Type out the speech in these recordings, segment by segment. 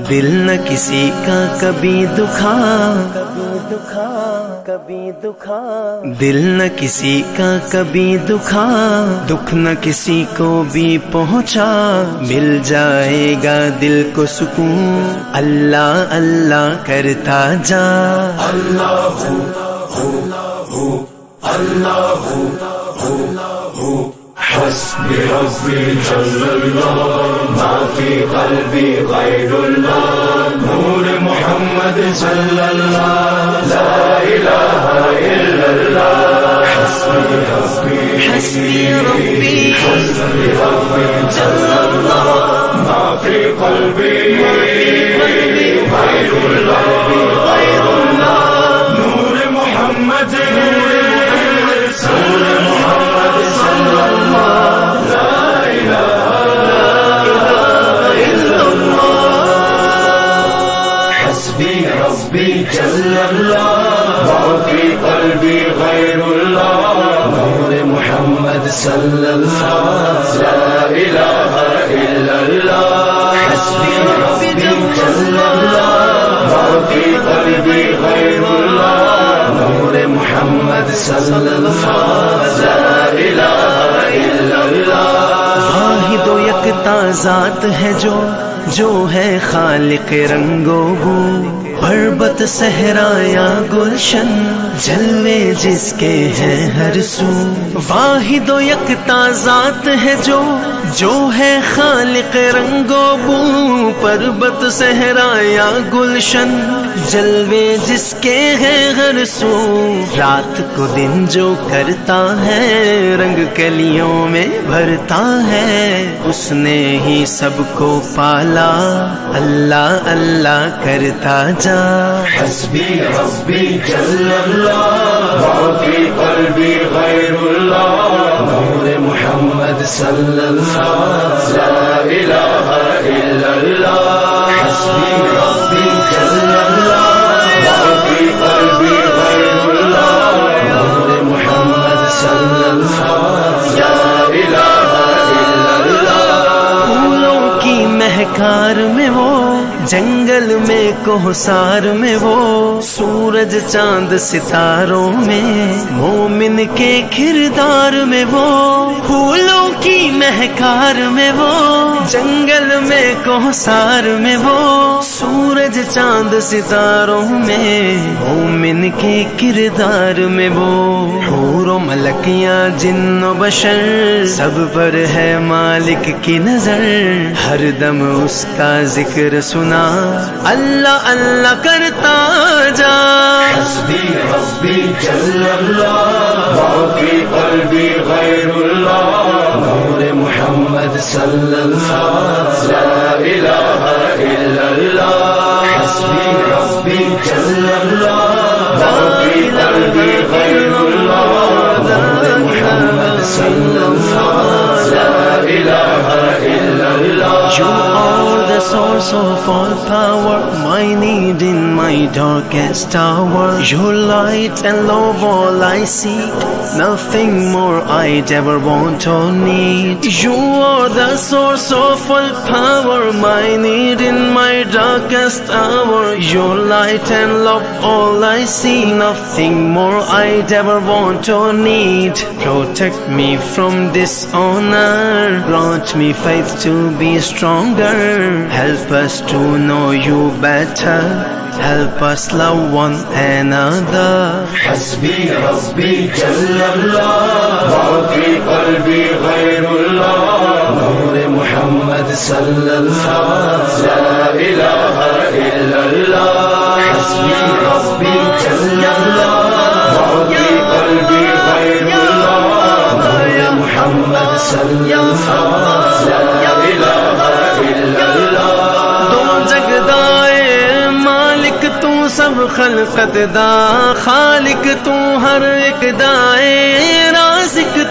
دل نہ کسی کا کبھی دکھا، دل نہ کسی کا کبھی دکھا، دکھ نہ کسی کو بھی پہنچا، مل جائے گا دل کو سکون، اللہ اللہ کرتا جا۔ اللہ اللہ حسبی ربی جل اللہ، ما فی قلبی غیر اللہ، نور محمد صلی اللہ، لا الہ الا اللہ، حسبی ربی جل اللہ، ما فی قلبی غیر اللہ، نور محمد صلی اللہ، لا الہ الا اللہ، حسبی ربی جل اللہ، ما فی قلبی غیر اللہ، نور محمد صلی اللہ، لا الہ الا اللہ، حسبی ربی جل اللہ، ما فی قلبی غیر اللہ، نور محمد صلی اللہ، لا الہ الا اللہ۔ واحد و یکتا ذات ہے جو ہے خالق رنگ و بو، پربت صحرا یا گلشن، جلوے جس کے ہیں ہر سو۔ واحد و یکتا ذات ہے جو ہے خالق رنگ و بو، پربت صحرا یا گلشن، جلوے جس کے ہیں ہر سو۔ رات کو دن جو کرتا ہے، رنگ کلیوں میں بھرتا ہے، اس نے ہی سب کو پالا، اللہ اللہ کرتا جا۔ حسبی ربی جل اللہ، ما فی قلبی غیر اللہ، نور محمد صلی اللہ، لا الہ الا اللہ، حسبی ربی جل اللہ، ما فی قلبی غیر اللہ، نور محمد صلی اللہ، لا الہ الا اللہ۔ پھولوں کی مہکار میں وہ، جنگل میں کوہسار میں وہ، سورج چاند ستاروں میں، مومن کے کردار میں وہ۔ پھولوں کی مہکار میں وہ، جنگل میں کوہسار میں وہ، سورج چاند ستاروں میں، مومن کے کردار میں وہ۔ حور و ملکیاں جن و بشر، سب پر ہے مالک کی نظر، ہر دم اس کا ذکر سنا، اللہ اللہ کرتا جا۔ حسبی ربی جل اللہ، ما فی قلبی غیر اللہ، نور محمد صلی اللہ، لا الہ الا اللہ، حسبی ربی جل اللہ، ما فی قلبی غیر اللہ، نور محمد صلی اللہ، لا الہ الا اللہ۔ You are the source of all power, my need in my darkest hour. Your light and love all I seek, nothing more I'd ever want or need. You are the source of all power, my need in my darkest hour. Your light and love all I see, nothing more I'd ever want or need. Protect me from dishonor, grant me faith to be stronger, help us to know you better, help us love one another. حسبی ربی جل اللہ، ما فی قلبی غیر اللہ، نور محمد صلی اللہ، لا الہ الا اللہ، حسبی ربی جل اللہ، ما فی قلبی غیر اللہ، نور محمد صلی اللہ، لا الہ الا اللہ۔ دو جگدائے مالک تو سب خلقت دا، خالق تو ہر ایک دائے، رازق تو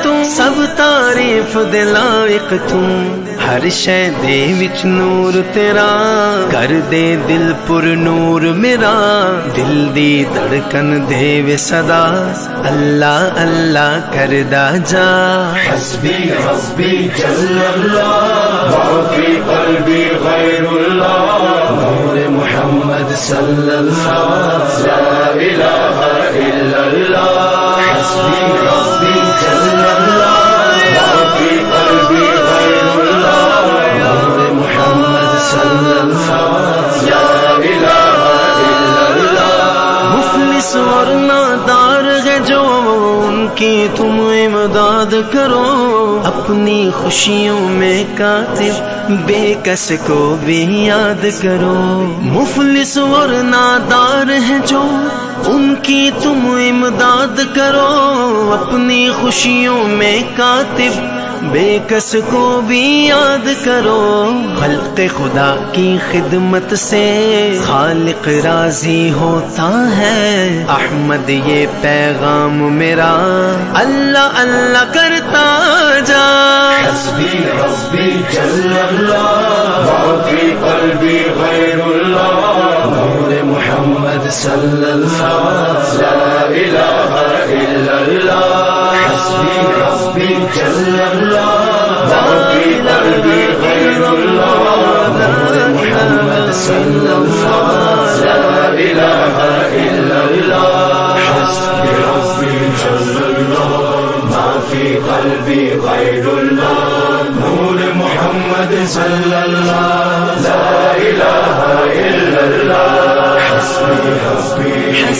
تو سب تعریف دے لائق تو ہر شے دے وچ نور تیرا کر دے دل پر نور میرا دل دی دھڑکن دے وے صدا اللہ اللہ کردا جا حسبی ربی جل اللہ ما فی قلبی غیر اللہ نور محمد صلی اللہ لا الہ الا اللہ حسبی ربی جل اللہ ما فی قلبی غیر اللہ نور محمد صلی اللہ لا الہ الا اللہ مفلس اور نادار ہے جو ان کی تم امداد کرو اپنی خوشیوں میں کاتب بے کس کو بھی یاد کرو مفلس اور نادار ہے جو ان کی تم امداد کرو اپنی خوشیوں میں کاتب بے کس کو بھی یاد کرو خلق خدا کی خدمت سے خالق راضی ہوتا ہے احمد یہ پیغام میرا اللہ اللہ کرتا جا حسبی ربی جل اللہ ما فی قلبی غیر اللہ نور محمد صلی اللہ لا الہ الا اللہ حسبی ربی جل اللہ ما فی قلبی غیر اللہ نور محمد صلی اللہ لا الہ الا اللہ حسبی ربی جل اللہ ما فی قلبی غیر اللہ نور محمد صلی اللہ لا الہ الا اللہ حسبی ربی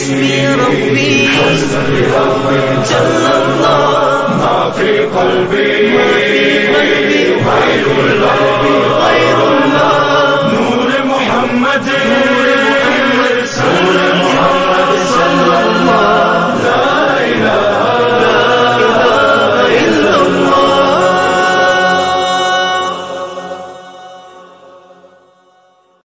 جل اللہ ما فی قلبی غیر اللہ